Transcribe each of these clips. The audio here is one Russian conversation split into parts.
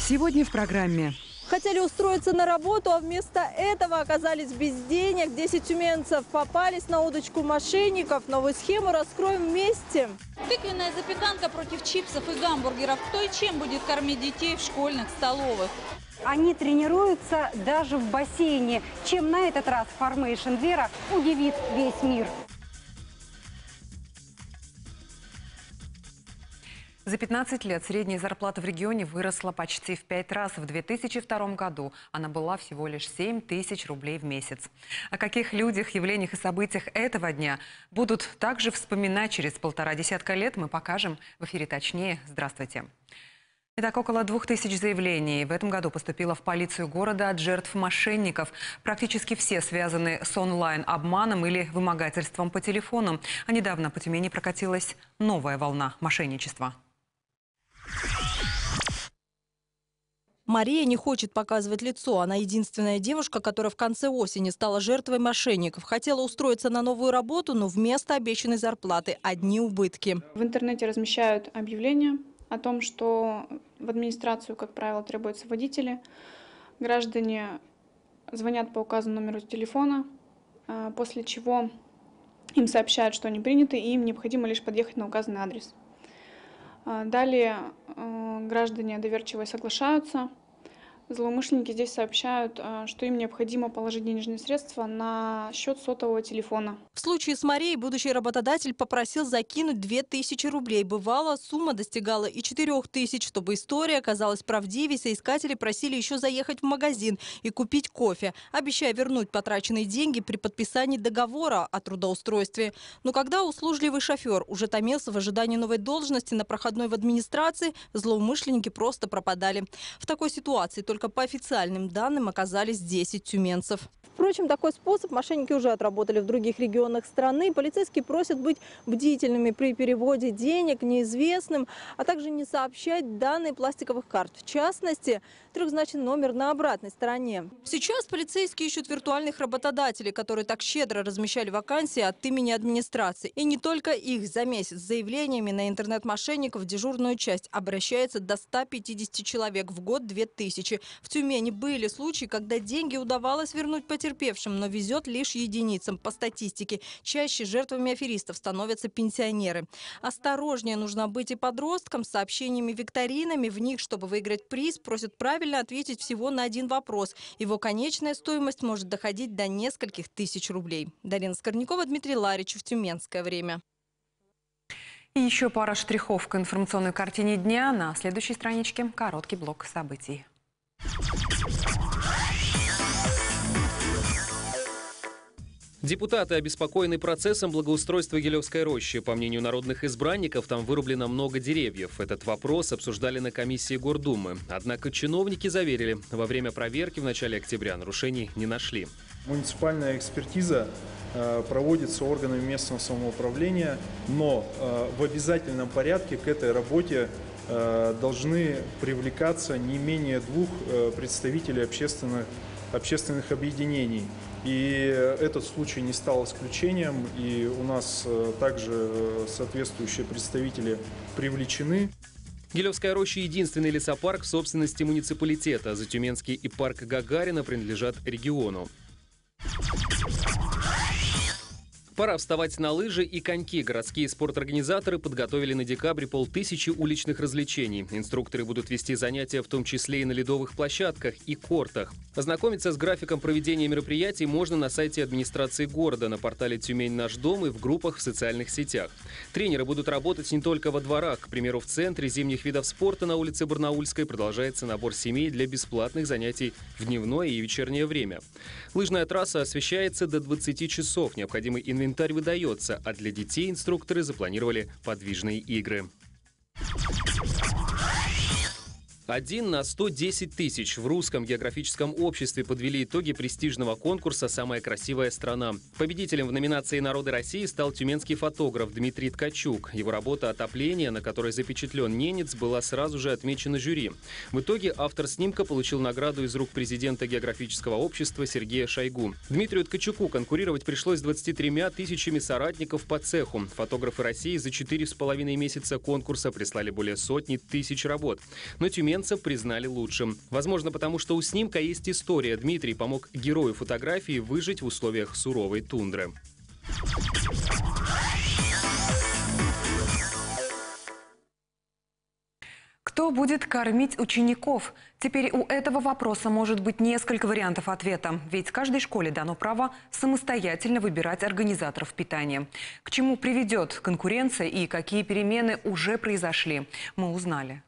Сегодня в программе. Хотели устроиться на работу, а вместо этого оказались без денег. 10 тюменцев попались на удочку мошенников. Новую схему раскроем вместе. Тыквенная запеканка против чипсов и гамбургеров. Кто и чем будет кормить детей в школьных столовых? Они тренируются даже в бассейне. Чем на этот раз Формейшн Вера удивит весь мир. За 15 лет средняя зарплата в регионе выросла почти в 5 раз. В 2002 году она была всего лишь 7 тысяч рублей в месяц. О каких людях, явлениях и событиях этого дня будут также вспоминать через 1,5 десятка лет, мы покажем в эфире «Точнее». Здравствуйте. Итак, около 2000 заявлений в этом году поступило в полицию города от жертв мошенников. Практически все связаны с онлайн-обманом или вымогательством по телефону. А недавно по Тюмени прокатилась новая волна мошенничества. Мария не хочет показывать лицо. Она единственная девушка, которая в конце осени стала жертвой мошенников. Хотела устроиться на новую работу, но вместо обещанной зарплаты одни убытки. В интернете размещают объявления о том, что в администрацию, как правило, требуются водители. Граждане звонят по указанному номеру телефона, после чего им сообщают, что они приняты, и им необходимо лишь подъехать на указанный адрес. Далее граждане доверчиво соглашаются. Злоумышленники здесь сообщают, что им необходимо положить денежные средства на счет сотового телефона. В случае с Марией будущий работодатель попросил закинуть 2000 рублей. Бывало, сумма достигала и 4000. Чтобы история оказалась правдивей, соискатели просили еще заехать в магазин и купить кофе, обещая вернуть потраченные деньги при подписании договора о трудоустройстве. Но когда услужливый шофер уже томился в ожидании новой должности на проходной в администрации, злоумышленники просто пропадали. В такой ситуации только по официальным данным оказались 10 тюменцев. Впрочем, такой способ мошенники уже отработали в других регионах страны. Полицейские просят быть бдительными при переводе денег неизвестным, а также не сообщать данные пластиковых карт. В частности, трехзначный номер на обратной стороне. Сейчас полицейские ищут виртуальных работодателей, которые так щедро размещали вакансии от имени администрации. И не только их. За месяц с заявлениями на интернет-мошенников в дежурную часть обращается до 150 человек, в год 2000. В Тюмени были случаи, когда деньги удавалось вернуть потерпевшим, но везет лишь единицам. По статистике, чаще жертвами аферистов становятся пенсионеры. Осторожнее нужно быть и подросткам с сообщениями-викторинами. В них, чтобы выиграть приз, просят правильно ответить всего на один вопрос. Его конечная стоимость может доходить до нескольких тысяч рублей. Дарина Скорнякова, Дмитрий Ларичев, Тюменское время. И еще пара штрихов к информационной картине дня. На следующей страничке короткий блок событий. Депутаты обеспокоены процессом благоустройства Гилевской рощи. По мнению народных избранников, там вырублено много деревьев. Этот вопрос обсуждали на комиссии Гордумы. Однако чиновники заверили, во время проверки в начале октября нарушений не нашли. Муниципальная экспертиза проводится органами местного самоуправления, но в обязательном порядке к этой работе должны привлекаться не менее 2 представителей общественных объединений. И этот случай не стал исключением, и у нас также соответствующие представители привлечены. Гилевская роща – единственный лесопарк в собственности муниципалитета. Затюменский и парк Гагарина принадлежат региону. Пора вставать на лыжи и коньки. Городские спорторганизаторы подготовили на декабрь 500 уличных развлечений. Инструкторы будут вести занятия в том числе и на ледовых площадках и кортах. Ознакомиться с графиком проведения мероприятий можно на сайте администрации города, на портале «Тюмень. Наш дом» и в группах в социальных сетях. Тренеры будут работать не только во дворах. К примеру, в центре зимних видов спорта на улице Барнаульской продолжается набор семей для бесплатных занятий в дневное и вечернее время. Лыжная трасса освещается до 20 часов. Необходимый инвентарь выдается, а для детей инструкторы запланировали подвижные игры. 1 на 110 тысяч. В Русском географическом обществе подвели итоги престижного конкурса «Самая красивая страна». Победителем в номинации «Народы России» стал тюменский фотограф Дмитрий Ткачук. Его работа «Отопление», на которой запечатлен ненец, была сразу же отмечена жюри. В итоге автор снимка получил награду из рук президента географического общества Сергея Шойгу. Дмитрию Ткачуку конкурировать пришлось с 23 тысячами соратников по цеху. Фотографы России за 4,5 месяца конкурса прислали более 100 тысяч работ. Но тюменцы Тюменцев признали лучшим. Возможно, потому что у снимка есть история. Дмитрий помог герою фотографии выжить в условиях суровой тундры. Кто будет кормить учеников? Теперь у этого вопроса может быть несколько вариантов ответа. Ведь каждой школе дано право самостоятельно выбирать организаторов питания. К чему приведет конкуренция и какие перемены уже произошли, мы узнали.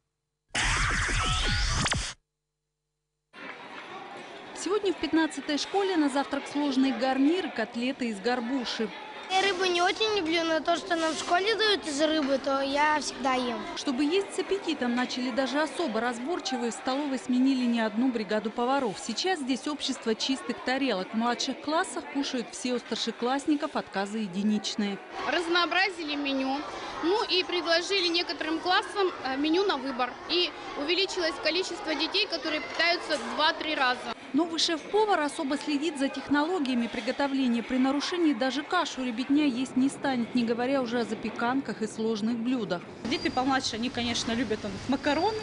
Сегодня в 15-й школе на завтрак сложный гарнир, котлеты из горбуши. Я рыбу не очень люблю, но то, что нам в школе дают из рыбы, то я всегда ем. Чтобы есть с аппетитом, начали даже особо разборчивые. В столовой сменили не одну бригаду поваров. Сейчас здесь общество чистых тарелок. В младших классах кушают все у старшеклассников, отказы единичные. Разнообразили меню, и предложили некоторым классам меню на выбор. И увеличилось количество детей, которые питаются 2-3 раза. Новый шеф-повар особо следит за технологиями приготовления. При нарушении даже кашу ребятня есть не станет, не говоря уже о запеканках и сложных блюдах. Дети помладше, они, конечно, любят макароны.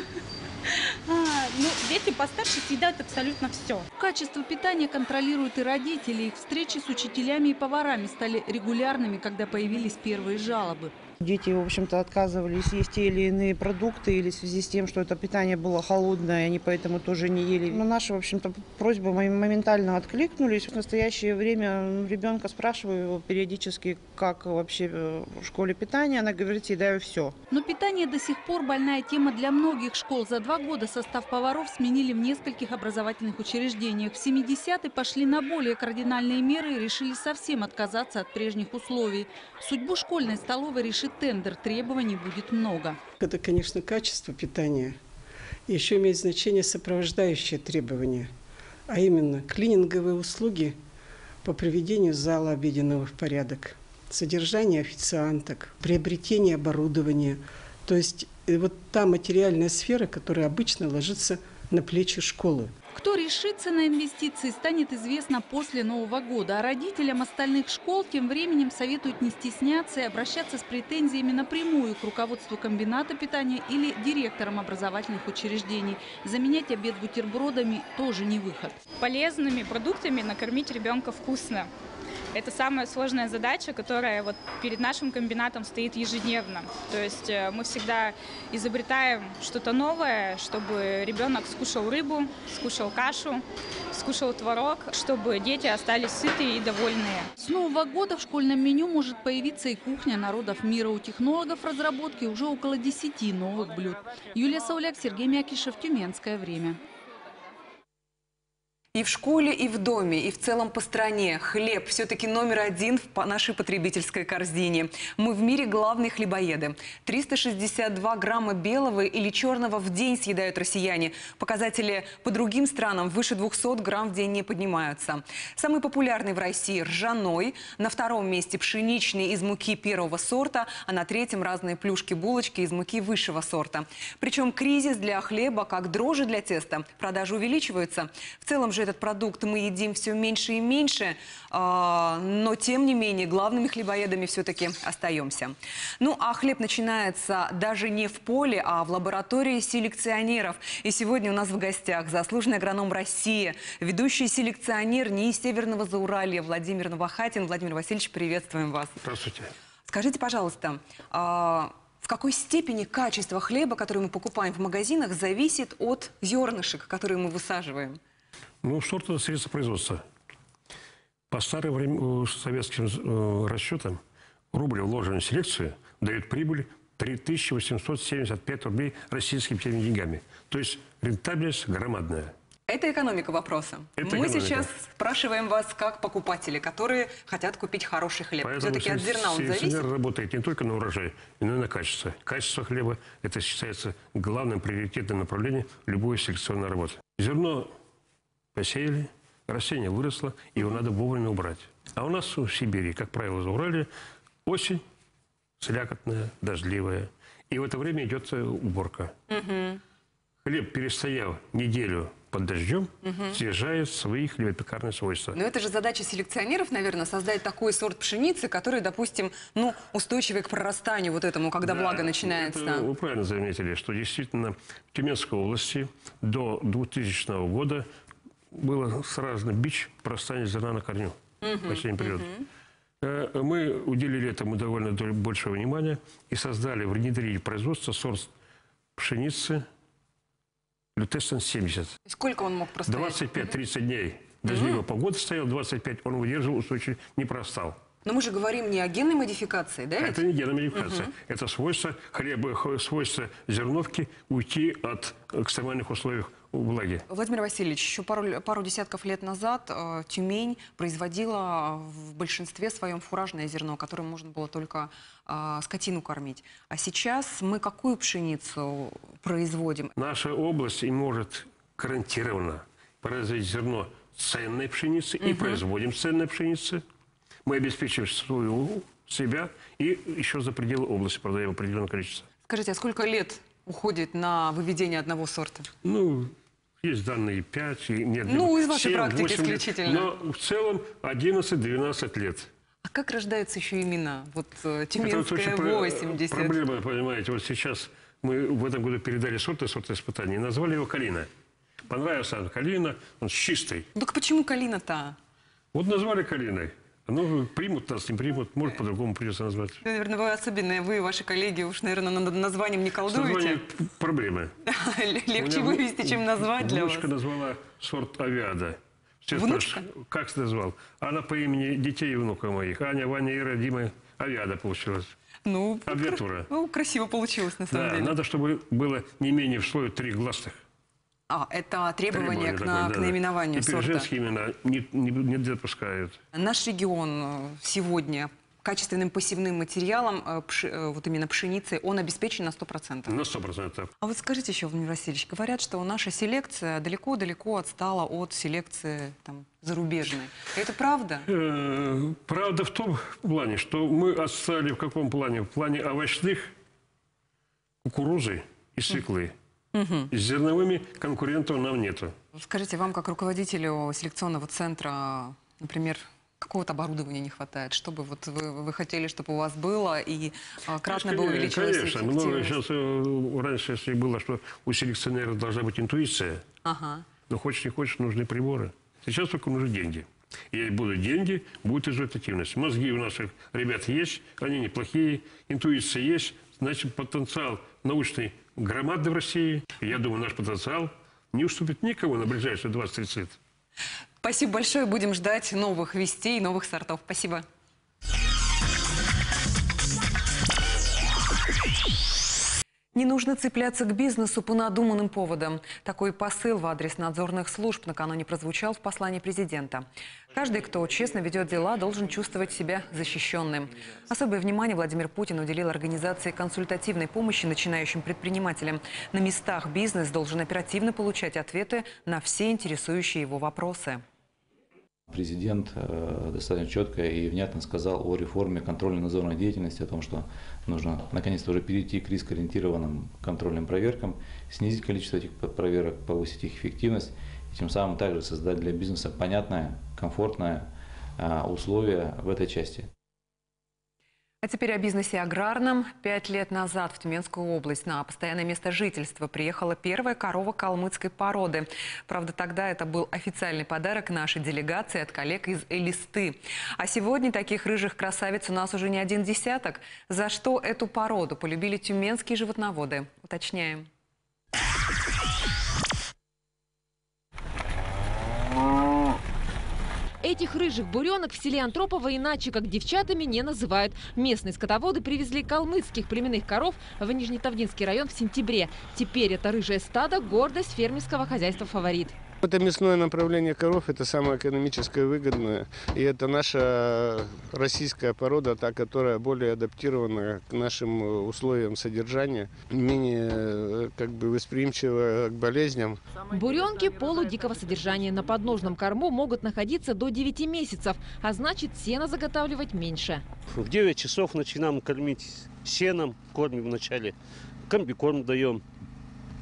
Дети постарше съедают абсолютно все. Качество питания контролируют и родители. Их встречи с учителями и поварами стали регулярными, когда появились первые жалобы. Дети, в общем-то, отказывались есть те или иные продукты, или в связи с тем, что это питание было холодное, и они поэтому тоже не ели. Но наши, в общем-то, просьбы моментально откликнулись. В настоящее время ребенка спрашиваю его периодически, как вообще в школе питание. Она говорит, съедаю все. Но питание до сих пор больная тема для многих школ. За 2 года состав поваров сменили в нескольких образовательных учреждениях. В 70-е пошли на более кардинальные меры и решили совсем отказаться от прежних условий. Судьбу школьной столовой решит тендер, требований будет много. Это, конечно, качество питания. И еще имеет значение сопровождающие требования, а именно клининговые услуги по приведению зала обеденного в порядок, содержание официанток, приобретение оборудования. То есть вот та материальная сфера, которая обычно ложится на плечи школы. Кто решится на инвестиции, станет известно после Нового года. А родителям остальных школ тем временем советуют не стесняться и обращаться с претензиями напрямую к руководству комбината питания или директорам образовательных учреждений. Заменять обед бутербродами тоже не выход. Полезными продуктами накормить ребенка вкусно. Это самая сложная задача, которая перед нашим комбинатом стоит ежедневно. То есть мы всегда изобретаем что-то новое, чтобы ребенок скушал рыбу, скушал кашу, скушал творог, чтобы дети остались сытые и довольные. С Нового года в школьном меню может появиться и кухня народов мира. У технологов разработки уже около 10 новых блюд. Юлия Сауляк, Сергей Мякишев, Тюменское время. И в школе, и в доме, и в целом по стране хлеб все-таки номер 1 в нашей потребительской корзине. Мы в мире главные хлебоеды. 362 грамма белого или черного в день съедают россияне. Показатели по другим странам выше 200 грамм в день не поднимаются. Самый популярный в России ржаной, на 2-м месте пшеничный из муки 1-го сорта, а на 3-м разные плюшки-булочки из муки высшего сорта. Причем кризис для хлеба, как дрожжи для теста, продажи увеличиваются. В целом же этот продукт мы едим все меньше и меньше, но тем не менее главными хлебоедами все-таки остаемся. Ну а хлеб начинается даже не в поле, а в лаборатории селекционеров. И сегодня у нас в гостях заслуженный агроном России, ведущий селекционер НИИ Северного Зауралья Владимир Новохатин. Владимир Васильевич, приветствуем вас. Здравствуйте. Скажите, пожалуйста, в какой степени качество хлеба, который мы покупаем в магазинах, зависит от зернышек, которые мы высаживаем? Ну, сорт – это средство производства. По старым советским расчетам рубль, вложенный в селекцию, дает прибыль 3875 рублей российскими деньгами. То есть рентабельность громадная. Это экономика вопроса. Мы сейчас спрашиваем вас как покупатели, которые хотят купить хороший хлеб. Все-таки от зерна он зависит? Работает не только на урожай, но и на качество. Качество хлеба – это считается главным приоритетным направлением любой селекционной работы. Зерно посеяли, растение выросло, его надо вовремя убрать. А у нас в Сибири, как правило, за Урале, осень слякотная, дождливая. И в это время идет уборка. хлеб, перестояв неделю под дождем, снижает свои хлебопекарные свойства. Но это же задача селекционеров, наверное, создать такой сорт пшеницы, который, допустим, устойчивый к прорастанию вот этому, когда влага начинается. Это вы правильно заметили, что действительно в Тюменской области до 2000 года было сразу бич прорастания зерна на корню в осенний период. Мы уделили этому довольно большое внимание и создали, внедрили в производство сорт пшеницы Лютессон 70. Сколько он мог простоять? 25-30 дней. Дождливая погода стояла, 25 он выдерживал, устойчиво не простал. Но мы же говорим не о генной модификации, да? Это не генная модификация. Это свойство хлеба, свойство зерновки уйти от экстремальных условий влаги. Владимир Васильевич, еще пару десятков лет назад Тюмень производила в большинстве своем фуражное зерно, которым можно было только скотину кормить. А сейчас мы какую пшеницу производим? Наша область и может гарантированно производить зерно ценной пшеницы и производим ценной пшеницы. Мы обеспечиваем себя и еще за пределы области продаем определенное количество. Скажите, а сколько лет уходит на выведение одного сорта? Есть данные 5, нет, из вашей 7, практики 8 лет, исключительно. но в целом 11-12 лет. А как рождаются еще имена? Вот Тюменская 80. Проблема, понимаете, вот сейчас мы в этом году передали сорт испытаний и назвали его «Калина». Понравился «Калина», он чистый. Так почему «Калина»-то? Вот назвали «Калиной». Примут нас, не примут, может, по-другому придется назвать. Наверное, вы особенные, вы и ваши коллеги уж, наверное, над названием не колдуете. Название проблемы. Легче вывести, чем назвать для вас. Внучка назвала сорт «Авиада». Внучка? Как ты назвал? Она по имени детей и внука моих. Аня, Ваня, Ира, Дима. «Авиада» получилась. Аббревиатура. Красиво получилось, на самом деле. Надо, чтобы было не менее в слое 3 гласных. Это требование к наименованию Теперь сорта. женские имена не допускают. Наш регион сегодня качественным посевным материалом, вот именно пшеницей, он обеспечен на 100%. На 100%. А вот скажите еще, Владимир Васильевич, говорят, что наша селекция далеко-далеко отстала от селекции зарубежной. Это правда? Правда в том плане, что мы отстали в каком плане? В плане овощных, кукурузы и свеклы. С зерновыми конкурентов нам нету. Скажите, вам как руководителю селекционного центра, например, какого-то оборудования не хватает? Что бы вот вы хотели, чтобы у вас было и кратно бы увеличилась эффективность? Конечно, много сейчас. Раньше, если было, что у селекционера должна быть интуиция, но хочешь не хочешь, нужны приборы. Сейчас только нужны деньги. И будут деньги, будет результативность. Мозги у наших ребят есть, они неплохие, интуиция есть, значит потенциал научный громадный в России. И я думаю, наш потенциал не уступит никому на ближайшие 20-30 лет. Спасибо большое. Будем ждать новых вестей, новых сортов. Спасибо. Не нужно цепляться к бизнесу по надуманным поводам. Такой посыл в адрес надзорных служб накануне прозвучал в послании президента. Каждый, кто честно ведет дела, должен чувствовать себя защищенным. Особое внимание Владимир Путин уделил организации консультативной помощи начинающим предпринимателям. На местах бизнес должен оперативно получать ответы на все интересующие его вопросы. Президент достаточно четко и внятно сказал о реформе контрольно-надзорной деятельности, о том, что нужно наконец-то уже перейти к рискоориентированным контрольным проверкам, снизить количество этих проверок, повысить их эффективность и тем самым также создать для бизнеса понятное, комфортное условие в этой части. А теперь о бизнесе аграрном. 5 лет назад в Тюменскую область на постоянное место жительства приехала первая корова калмыцкой породы. Правда, тогда это был официальный подарок нашей делегации от коллег из Элисты. А сегодня таких рыжих красавиц у нас уже не один десяток. За что эту породу полюбили тюменские животноводы? Уточняем. Этих рыжих буренок в селе Антропово иначе как девчатами не называют. Местные скотоводы привезли калмыцких племенных коров в Нижнетавдинский район в сентябре. Теперь это рыжее стадо – гордость фермерского хозяйства «Фаворит». Это мясное направление коров, это самое экономическое и выгодное. И это наша российская порода, та, которая более адаптирована к нашим условиям содержания, менее восприимчива к болезням. Буренки полудикого содержания на подножном корму могут находиться до 9 месяцев, а значит сено заготавливать меньше. В 9 часов начинаем кормить сеном, кормим вначале, комбикорм даем.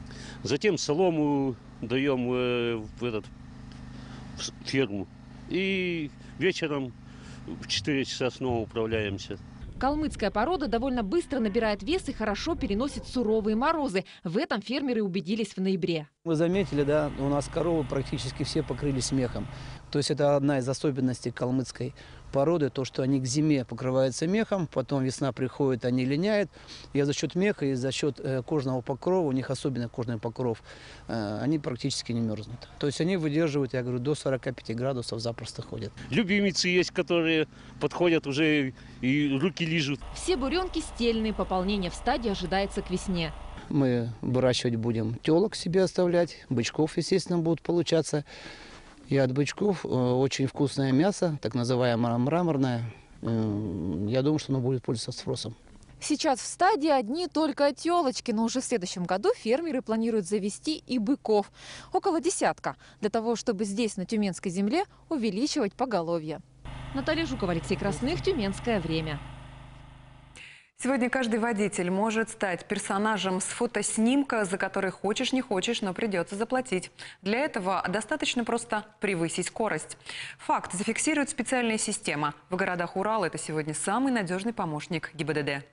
Затем солому даем в ферму. И вечером в 4 часа снова управляемся. Калмыцкая порода довольно быстро набирает вес и хорошо переносит суровые морозы. В этом фермеры убедились в ноябре. Вы заметили, да, у нас коровы практически все покрылись мехом. То есть это одна из особенностей калмыцкой породы, то, что они к зиме покрываются мехом, потом весна приходит, они линяют. И за счет меха и за счет кожного покрова, у них особенно кожный покров, они практически не мерзнут. То есть они выдерживают, я говорю, до 45 градусов запросто ходят. Любимицы есть, которые подходят уже и руки лижут. Все буренки стельные, пополнение в стаде ожидается к весне. Мы выращивать будем телок себе оставлять, бычков, естественно, будут получаться. И от бычков очень вкусное мясо, так называемое мраморное. Я думаю, что оно будет пользоваться спросом. Сейчас в стадии одни только телочки, но уже в следующем году фермеры планируют завести и быков. Около десятка, для того, чтобы здесь, на Тюменской земле, увеличивать поголовье. Наталья Жукова, Алексей Красных, Тюменское время. Сегодня каждый водитель может стать персонажем с фотоснимка, за который хочешь не хочешь, но придется заплатить. Для этого достаточно просто превысить скорость. Факт зафиксирует специальная система. В городах Урала это сегодня самый надежный помощник ГИБДД.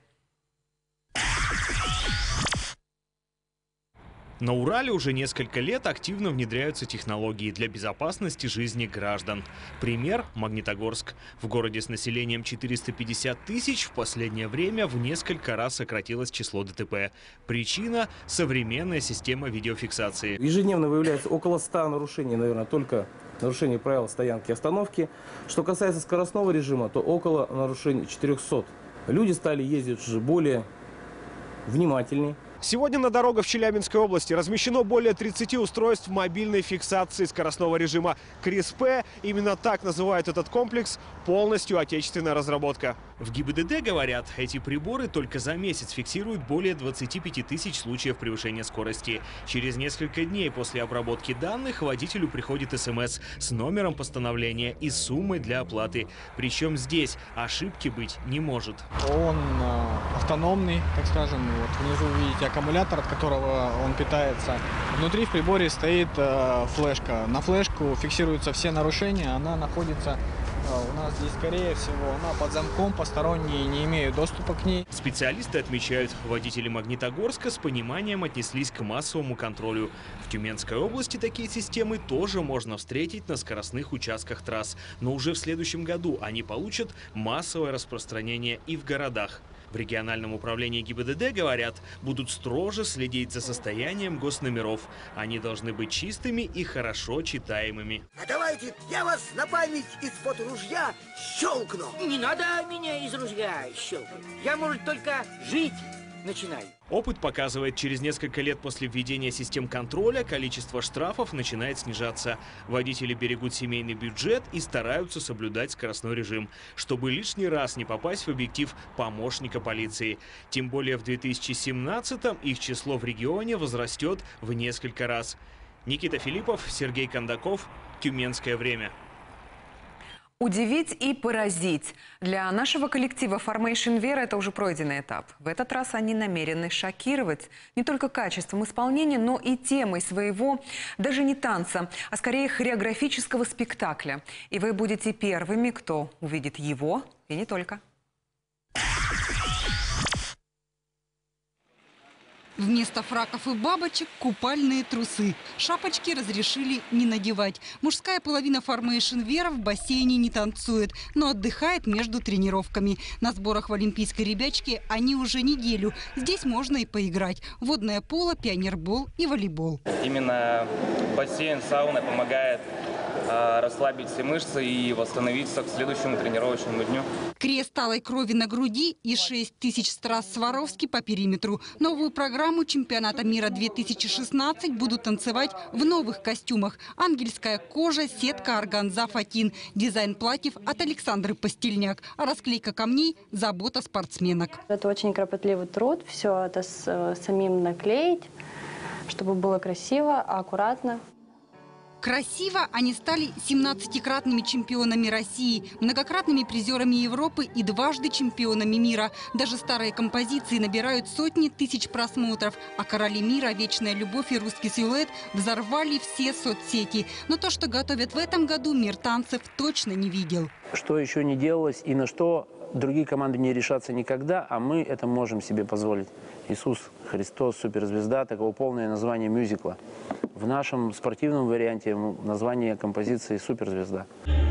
На Урале уже несколько лет активно внедряются технологии для безопасности жизни граждан. Пример – Магнитогорск. В городе с населением 450 тысяч в последнее время в несколько раз сократилось число ДТП. Причина – современная система видеофиксации. Ежедневно выявляется около 100 нарушений, наверное, только нарушений правил стоянки и остановки. Что касается скоростного режима, то около нарушений 400. Люди стали ездить уже более внимательнее. Сегодня на дорогах в Челябинской области размещено более 30 устройств мобильной фиксации скоростного режима. КРИС-П, именно так называют этот комплекс, полностью отечественная разработка. В ГИБДД говорят, эти приборы только за месяц фиксируют более 25 тысяч случаев превышения скорости. Через несколько дней после обработки данных водителю приходит СМС с номером постановления и суммой для оплаты. Причем здесь ошибки быть не может. Он автономный, так скажем. Вот внизу видите аккумулятор, от которого он питается. Внутри в приборе стоит флешка. На флешку фиксируются все нарушения. Она находится у нас здесь, скорее всего, она под замком, посторонние не имеют доступа к ней. Специалисты отмечают, водители Магнитогорска с пониманием отнеслись к массовому контролю. В Тюменской области такие системы тоже можно встретить на скоростных участках трасс. Но уже в следующем году они получат массовое распространение и в городах. В региональном управлении ГИБДД говорят, будут строже следить за состоянием госномеров. Они должны быть чистыми и хорошо читаемыми. А давайте я вас на память из-под ружья щелкну. Не надо меня из ружья щелкать. Я, может, только жить начинаю. Опыт показывает, через несколько лет после введения систем контроля количество штрафов начинает снижаться. Водители берегут семейный бюджет и стараются соблюдать скоростной режим, чтобы лишний раз не попасть в объектив помощника полиции. Тем более в 2017-м их число в регионе возрастет в несколько раз. Никита Филиппов, Сергей Кондаков, Тюменское время. Удивить и поразить. Для нашего коллектива Formation Vera это уже пройденный этап. В этот раз они намерены шокировать не только качеством исполнения, но и темой своего, даже не танца, а скорее хореографического спектакля. И вы будете первыми, кто увидит его, и не только. Вместо фраков и бабочек – купальные трусы. Шапочки разрешили не надевать. Мужская половина Formation Vera в бассейне не танцует, но отдыхает между тренировками. На сборах в Олимпийской ребячке они уже неделю. Здесь можно и поиграть. Водное поло, пионербол и волейбол. Именно бассейн, сауна помогает расслабить все мышцы и восстановиться к следующему тренировочному дню. Крест алой крови на груди и 6000 страз Сваровски по периметру. Новую программу чемпионата мира 2016 будут танцевать в новых костюмах. Ангельская кожа, сетка, органза, фатин. Дизайн платьев от Александры Постельняк. А расклейка камней – забота спортсменок. Это очень кропотливый труд. Все это самим наклеить, чтобы было красиво, аккуратно. Красиво они стали 17-кратными чемпионами России, многократными призерами Европы и дважды чемпионами мира. Даже старые композиции набирают сотни тысяч просмотров. А «Короли мира», «Вечная любовь» и «Русский силуэт» взорвали все соцсети. Но то, что готовят в этом году, мир танцев точно не видел. Что еще не делалось и на что другие команды не решатся никогда, а мы это можем себе позволить. «Иисус Христос, суперзвезда» – такого полное название мюзикла. В нашем спортивном варианте название композиции «Суперзвезда».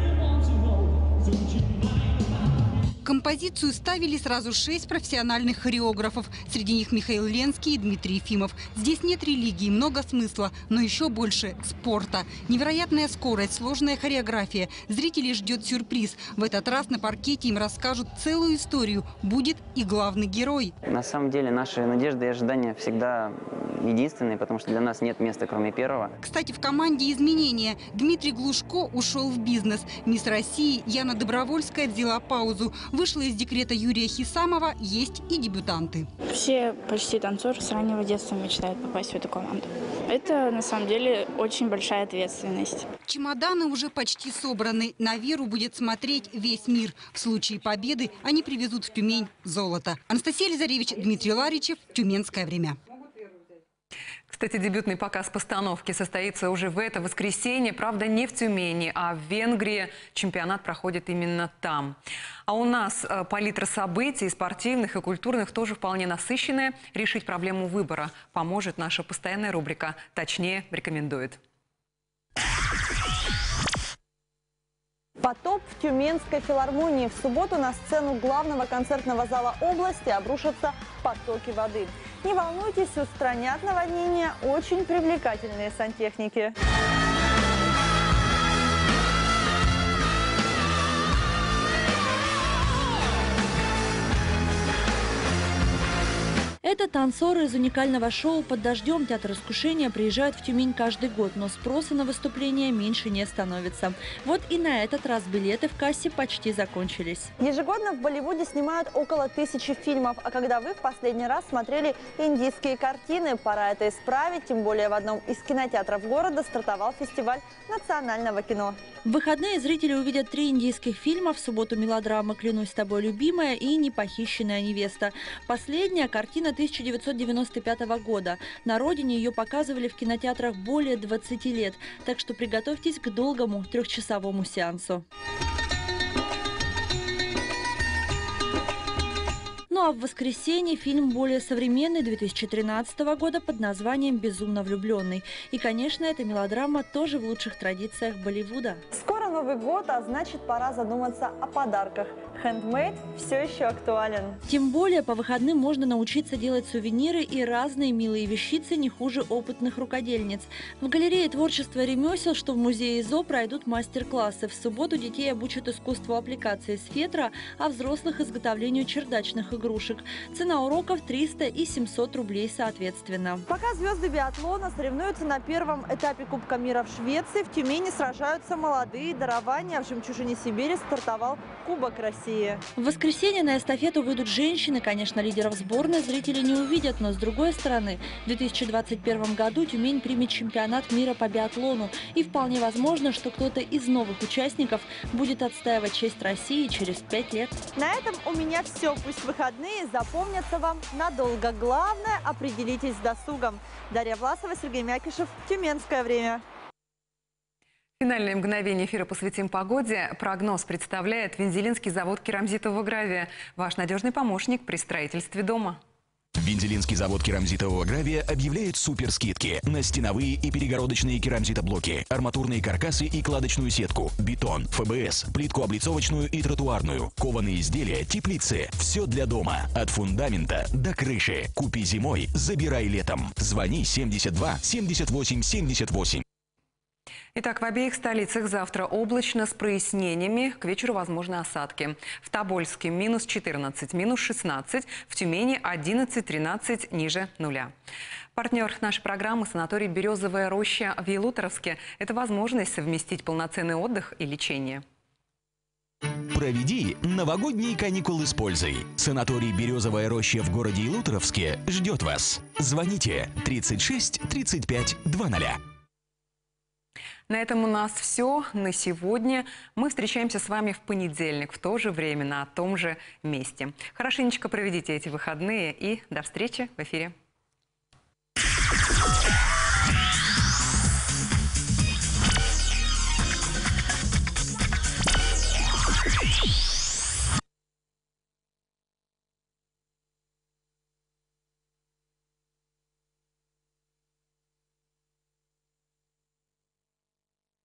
Композицию ставили сразу 6 профессиональных хореографов. Среди них Михаил Ленский и Дмитрий Ефимов. Здесь нет религии, много смысла, но еще больше спорта. Невероятная скорость, сложная хореография. Зрителей ждет сюрприз. В этот раз на паркете им расскажут целую историю. Будет и главный герой. На самом деле наши надежды и ожидания всегда единственные, потому что для нас нет места, кроме первого. Кстати, в команде изменения. Дмитрий Глушко ушел в бизнес. Мисс России Яна Добровольская взяла паузу. Вышла из декрета Юрия Хисамова, есть и дебютанты. Все почти танцоры с раннего детства мечтают попасть в эту команду. Это на самом деле очень большая ответственность. Чемоданы уже почти собраны. На Веру будет смотреть весь мир. В случае победы они привезут в Тюмень золото. Анастасия Лизаревич, Дмитрий Ларичев. Тюменское время. Кстати, дебютный показ постановки состоится уже в это воскресенье. Правда, не в Тюмени, а в Венгрии. Чемпионат проходит именно там. А у нас палитра событий, спортивных и культурных, тоже вполне насыщенная. Решить проблему выбора поможет наша постоянная рубрика «Точнее рекомендует». Потоп в Тюменской филармонии. В субботу на сцену главного концертного зала области обрушатся потоки воды. Не волнуйтесь, устранят наводнение очень привлекательные сантехники. Это танцоры из уникального шоу «Под дождем» Театр искушения приезжают в Тюмень каждый год, но спроса на выступления меньше не становится. Вот и на этот раз билеты в кассе почти закончились. Ежегодно в Болливуде снимают около 1000 фильмов. А когда вы в последний раз смотрели индийские картины, пора это исправить. Тем более в одном из кинотеатров города стартовал фестиваль национального кино. В выходные зрители увидят 3 индийских фильма. В субботу мелодрама «Клянусь тобой, любимая» и «Непохищенная невеста». Последняя картина 1995 года. На родине ее показывали в кинотеатрах более 20 лет. Так что приготовьтесь к долгому 3-часовому сеансу. Ну а в воскресенье фильм более современный 2013 года под названием «Безумно влюбленный». И, конечно, эта мелодрама тоже в лучших традициях Болливуда. Скоро Новый год, а значит, пора задуматься о подарках. Хендмейд все еще актуален. Тем более по выходным можно научиться делать сувениры и разные милые вещицы не хуже опытных рукодельниц. В галерее творчества ремесел, что в музее ИЗО, пройдут мастер-классы. В субботу детей обучат искусству аппликации с фетра, а взрослых изготовлению чердачных игрушек. Цена уроков 300 и 700 рублей соответственно. Пока звезды биатлона соревнуются на первом этапе Кубка мира в Швеции, в Тюмени сражаются молодые дарования. В «Жемчужине Сибири» стартовал Кубок России. В воскресенье на эстафету выйдут женщины. Конечно, лидеров сборной зрители не увидят, но с другой стороны, в 2021 году Тюмень примет чемпионат мира по биатлону. И вполне возможно, что кто-то из новых участников будет отстаивать честь России через 5 лет. На этом у меня все. Пусть выходные запомнятся вам надолго. Главное, определитесь с досугом. Дарья Власова, Сергей Мякишев. Тюменское время. Финальные мгновения эфира посвятим погоде. Прогноз представляет Вензелинский завод керамзитового гравия. Ваш надежный помощник при строительстве дома. Вензелинский завод керамзитового гравия объявляет суперскидки на стеновые и перегородочные керамзитоблоки, арматурные каркасы и кладочную сетку, бетон, ФБС, плитку облицовочную и тротуарную, кованые изделия, теплицы. Все для дома. От фундамента до крыши. Купи зимой, забирай летом. Звони 72 78 78. Итак, в обеих столицах завтра облачно с прояснениями. К вечеру возможны осадки. В Тобольске минус 14, минус 16. В Тюмени 11-13 ниже нуля. Партнер нашей программы – санаторий «Березовая роща» в Ялуторовске. Это возможность совместить полноценный отдых и лечение. Проведи новогодние каникулы с пользой. Санаторий «Березовая роща» в городе Ялуторовске ждет вас. Звоните 36 35 00. На этом у нас все на сегодня. Мы встречаемся с вами в понедельник в то же время на том же месте. Хорошенечко проведите эти выходные и до встречи в эфире.